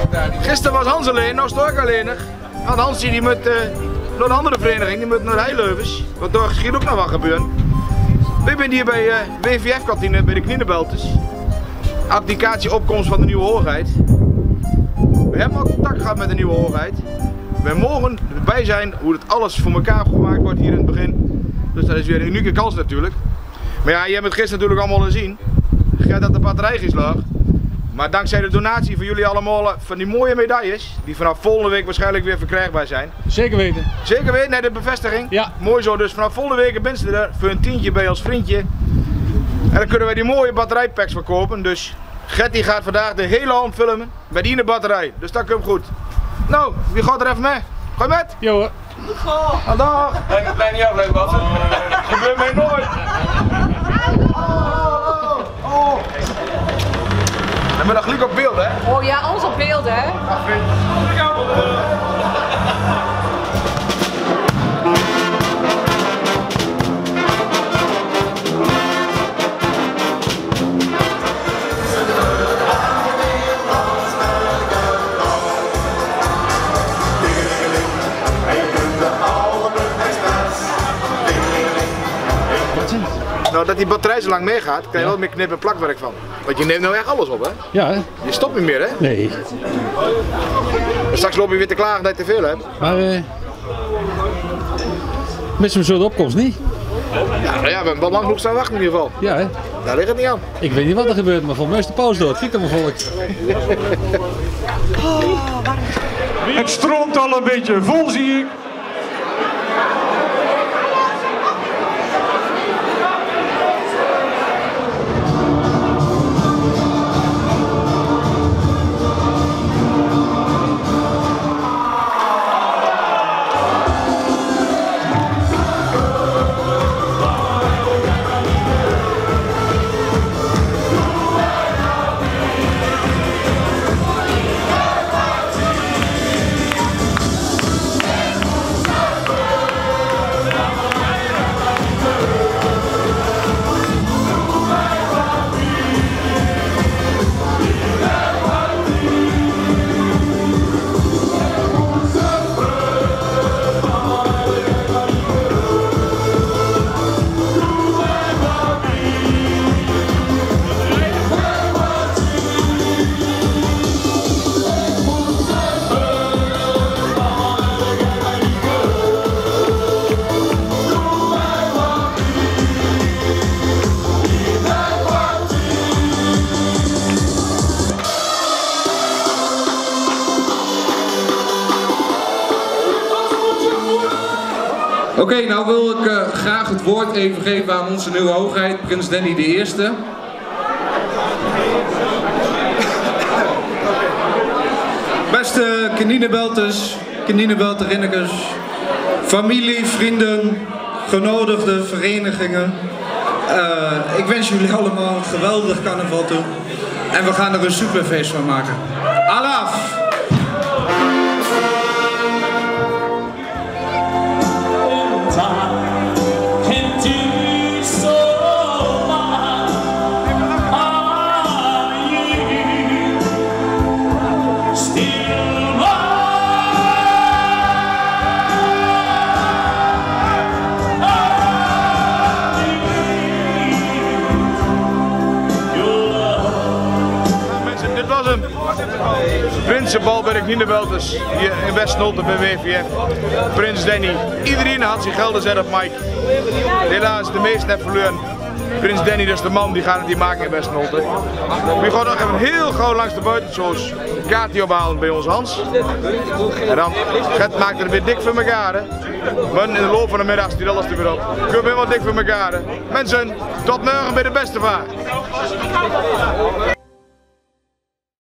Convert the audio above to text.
Gisteren was Hans alleen, nou sta ik alleen. Want Hans die moet naar een andere vereniging, die moet naar Heileuvens. Want daar schiet ook nog wat gebeuren. Ik ben hier bij WVF-kantine bij de Knienebeltes. Applicatie opkomst van de nieuwe hoogheid. We hebben al contact gehad met de nieuwe hoogheid. We mogen erbij zijn hoe het alles voor elkaar gemaakt wordt hier in het begin. Dus dat is weer een unieke kans natuurlijk. Maar ja, je hebt het gisteren natuurlijk allemaal gezien. Gaat dat de batterij is laag. Maar dankzij de donatie van jullie allemaal van die mooie medailles, die vanaf volgende week waarschijnlijk weer verkrijgbaar zijn. Zeker weten. Zeker weten, nee, de bevestiging. Ja. Mooi zo, dus vanaf volgende week ben je er voor een tientje bij ons vriendje. En dan kunnen wij die mooie batterijpacks verkopen. Dus Getty gaat vandaag de hele hand filmen met die batterij. Dus dat komt goed. Nou, wie gaat er even mee? Ga je met? Jo hoor. Dag. Ik ben niet afleven, wat? Gebeurt mij nooit. We hebben nog gelijk op beeld, hè? Oh ja, ons op beeld, hè? Nou, dat die batterij zo lang meegaat, krijg je wel meer knip- en plakwerk van. Want je neemt nou echt alles op, hè? Ja, hè? Je stopt niet meer, hè? Nee. En straks loop je weer te klagen dat je te veel hebt. Maar met zo'n soort opkomst niet? Ja, nou ja, we hebben wel lang genoeg staan wachten in ieder geval. Ja, hè? Daar ligt het niet aan. Ik weet niet wat er gebeurt, maar volgens mij is de pauze door. Kijk dan maar volk. Het stroomt al een beetje vol, zie ik. Oké, nou wil ik graag het woord even geven aan onze nieuwe hoogheid, Prins Danny de Eerste. Beste Knienebelters, Knienebelterinnekes, familie, vrienden, genodigde verenigingen. Ik wens jullie allemaal een geweldig carnaval toe. En we gaan er een superfeest van maken. Alaf! Prinsenbal bij de Knienebeltes hier in West-Nolte bij WVF. Prins Danny. Iedereen had zijn geld gezet op Mike. Helaas, de meesten hebben verloren. Prins Danny, dat is de man, die gaat het hier maken in West-Nolte. We gaan nog even heel gauw langs de buitenshows een kaartje ophalen bij onze Hans. En dan maakt het weer dik voor elkaar. Hè. Maar in de loop van de middag stiert alles er weer op. Kunnen we helemaal dik voor elkaar. Hè. Mensen, tot morgen bij de beste vaart.